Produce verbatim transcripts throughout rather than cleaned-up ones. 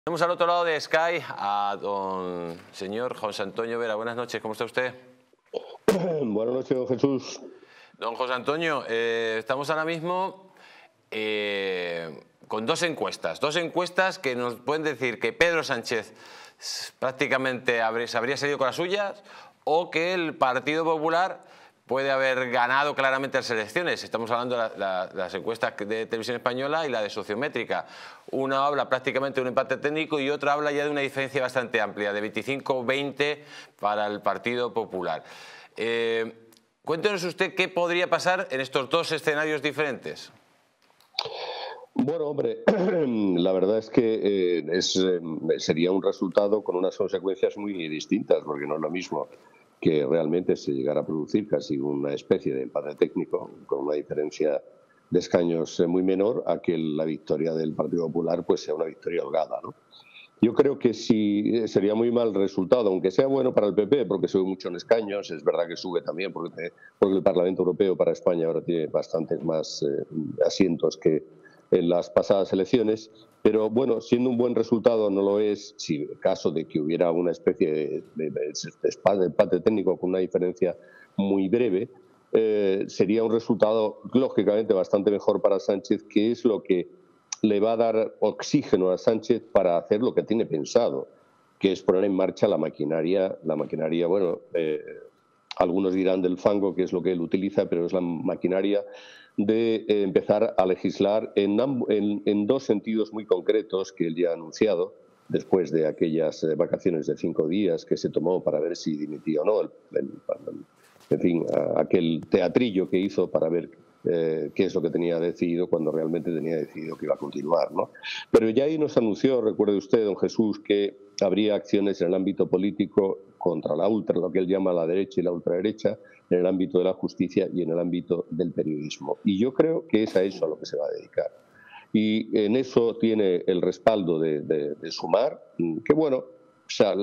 Tenemos al otro lado de Sky a don señor José Antonio Vera. Buenas noches, ¿cómo está usted? Buenas noches, don Jesús. Don José Antonio, eh, estamos ahora mismo eh, con dos encuestas, dos encuestas que nos pueden decir que Pedro Sánchez prácticamente habría, se habría salido con las suyas o que el Partido Popular puede haber ganado claramente las elecciones. Estamos hablando de la, la, las encuestas de Televisión Española y la de Sociométrica. Una habla prácticamente de un empate técnico y otra habla ya de una diferencia bastante amplia, de veinticinco a veinte para el Partido Popular. Eh, cuéntenos usted qué podría pasar en estos dos escenarios diferentes. Bueno, hombre, la verdad es que eh, es, eh, sería un resultado con unas consecuencias muy distintas, porque no es lo mismo que realmente se llegara a producir casi una especie de empate técnico, con una diferencia de escaños muy menor, a que la victoria del Partido Popular pues sea una victoria holgada, ¿no? Yo creo que sí sería muy mal resultado, aunque sea bueno para el P P, porque sube mucho en escaños, es verdad que sube también porque, porque el Parlamento Europeo para España ahora tiene bastantes más eh, asientos que en las pasadas elecciones, pero bueno, siendo un buen resultado no lo es, si en caso de que hubiera una especie de, de, de empate técnico con una diferencia muy breve, eh, sería un resultado lógicamente bastante mejor para Sánchez, que es lo que le va a dar oxígeno a Sánchez para hacer lo que tiene pensado, que es poner en marcha la maquinaria, la maquinaria, bueno, eh, algunos dirán del fango, que es lo que él utiliza, pero es la maquinaria de eh, empezar a legislar en, en, en dos sentidos muy concretos que él ya ha anunciado, después de aquellas eh, vacaciones de cinco días que se tomó para ver si dimitía o no, el, el, el, en fin, a, aquel teatrillo que hizo para ver Eh, qué es lo que tenía decidido cuando realmente tenía decidido que iba a continuar, ¿no? Pero ya ahí nos anunció, recuerde usted, don Jesús, que habría acciones en el ámbito político contra la ultra, lo que él llama la derecha y la ultraderecha, en el ámbito de la justicia y en el ámbito del periodismo. Y yo creo que es a eso a lo que se va a dedicar. Y en eso tiene el respaldo de, de, de Sumar, que bueno, o sea,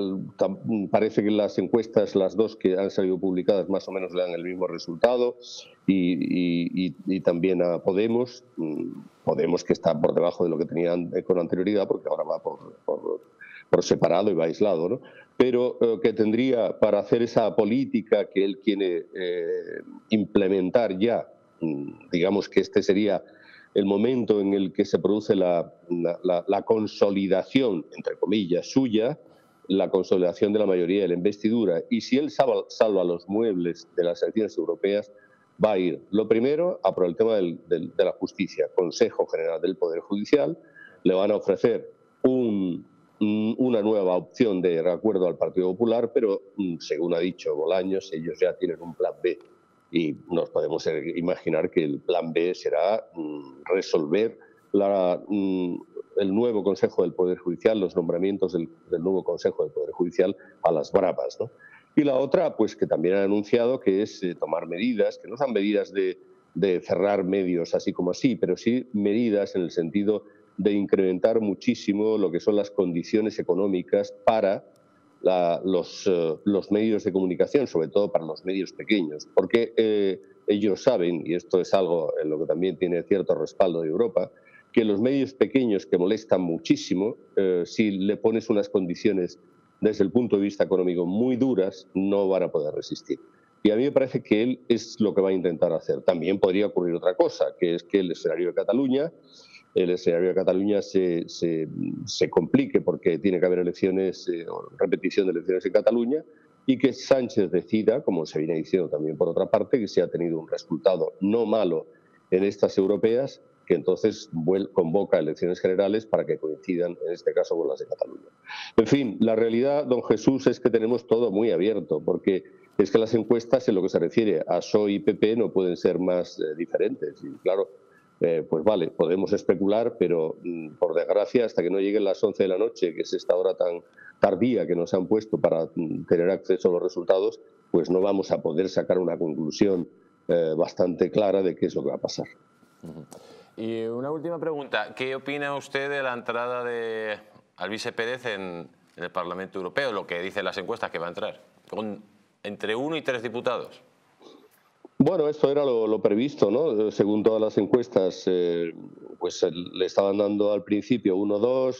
parece que las encuestas, las dos que han salido publicadas, más o menos le dan el mismo resultado, y, y, y, y también a Podemos, Podemos que está por debajo de lo que tenían con anterioridad, porque ahora va por, por, por separado y va aislado, ¿no? Pero eh, que tendría para hacer esa política que él quiere eh, implementar ya, digamos que este sería el momento en el que se produce la, la, la consolidación, entre comillas, suya, la consolidación de la mayoría de la investidura, y si él salva, salva los muebles de las elecciones europeas, va a ir, lo primero, a por el tema del, del, de la justicia, Consejo General del Poder Judicial, le van a ofrecer un, un, una nueva opción de reacuerdo al Partido Popular, pero según ha dicho Bolaños, ellos ya tienen un plan B, y nos podemos imaginar que el plan B será mm, resolver la... Mm, el nuevo Consejo del Poder Judicial, los nombramientos del, del nuevo Consejo del Poder Judicial a las bravas, ¿no? Y la otra, pues que también han anunciado, que es eh, tomar medidas, que no son medidas de, de cerrar medios así como así, pero sí medidas en el sentido de incrementar muchísimo lo que son las condiciones económicas para la, los, eh, los medios de comunicación, sobre todo para los medios pequeños, porque eh, ellos saben, y esto es algo en lo que también tiene cierto respaldo de Europa, que los medios pequeños que molestan muchísimo, eh, si le pones unas condiciones desde el punto de vista económico muy duras, no van a poder resistir. Y a mí me parece que él es lo que va a intentar hacer. También podría ocurrir otra cosa, que es que el escenario de Cataluña, el escenario de Cataluña se, se, se complique porque tiene que haber elecciones, eh, o repetición de elecciones en Cataluña, y que Sánchez decida, como se viene diciendo también por otra parte, que se ha tenido un resultado no malo en estas europeas, que entonces convoca elecciones generales para que coincidan, en este caso, con las de Cataluña. En fin, la realidad, don Jesús, es que tenemos todo muy abierto, porque es que las encuestas, en lo que se refiere a P S O E y P P, no pueden ser más eh, diferentes. Y claro, eh, pues vale, podemos especular, pero mm, por desgracia, hasta que no lleguen las once de la noche, que es esta hora tan tardía que nos han puesto para mm, tener acceso a los resultados, pues no vamos a poder sacar una conclusión eh, bastante clara de qué es lo que va a pasar. Uh-huh. Y una última pregunta, ¿qué opina usted de la entrada de Alvise Pérez en, en el Parlamento Europeo, lo que dicen las encuestas que va a entrar, con entre uno y tres diputados? Bueno, esto era lo, lo previsto, ¿no? Según todas las encuestas, eh, pues le estaban dando al principio uno dos,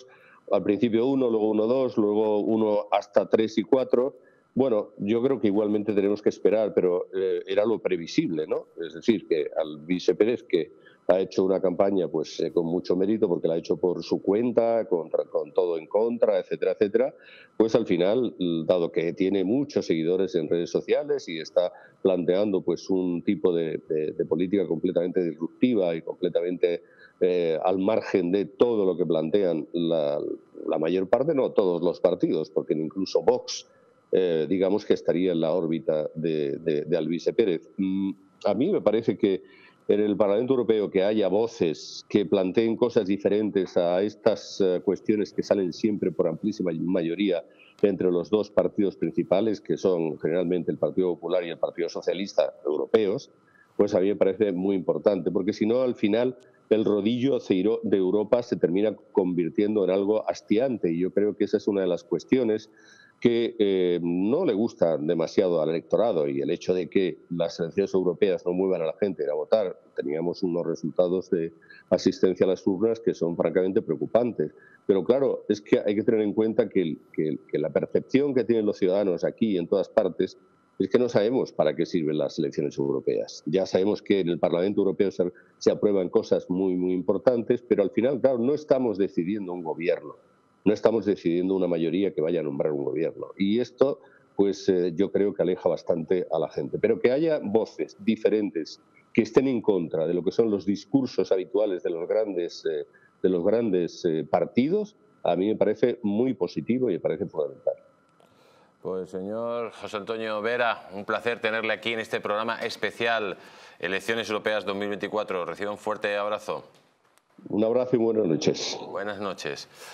al principio uno, luego uno, dos, luego uno hasta tres y cuatro. Bueno, yo creo que igualmente tenemos que esperar, pero eh, era lo previsible, ¿no? Es decir, que Alvise Pérez, que ha hecho una campaña pues eh, con mucho mérito, porque la ha hecho por su cuenta, con, con todo en contra, etcétera, etcétera, pues al final, dado que tiene muchos seguidores en redes sociales y está planteando pues un tipo de, de, de política completamente disruptiva y completamente eh, al margen de todo lo que plantean la, la mayor parte, no todos los partidos, porque incluso Vox, Eh, digamos que estaría en la órbita de, de, de Alvise Pérez. Mm, a mí me parece que en el Parlamento Europeo que haya voces que planteen cosas diferentes a estas uh, cuestiones que salen siempre por amplísima mayoría entre los dos partidos principales, que son generalmente el Partido Popular y el Partido Socialista europeos, pues a mí me parece muy importante, porque si no, al final el rodillo de Europa se termina convirtiendo en algo hastiante, y yo creo que esa es una de las cuestiones que eh, no le gusta demasiado al electorado, y el hecho de que las elecciones europeas no muevan a la gente a ir a votar. Teníamos unos resultados de asistencia a las urnas que son francamente preocupantes. Pero claro, es que hay que tener en cuenta que, que, que la percepción que tienen los ciudadanos aquí y en todas partes es que no sabemos para qué sirven las elecciones europeas. Ya sabemos que en el Parlamento Europeo se, se aprueban cosas muy, muy importantes, pero al final, claro, no estamos decidiendo un gobierno. No estamos decidiendo una mayoría que vaya a nombrar un gobierno. Y esto, pues eh, yo creo que aleja bastante a la gente. Pero que haya voces diferentes que estén en contra de lo que son los discursos habituales de los grandes, eh, de los grandes eh, partidos, a mí me parece muy positivo y me parece fundamental. Pues señor José Antonio Vera, un placer tenerle aquí en este programa especial Elecciones Europeas dos mil veinticuatro. Reciba un fuerte abrazo. Un abrazo y buenas noches. Buenas noches.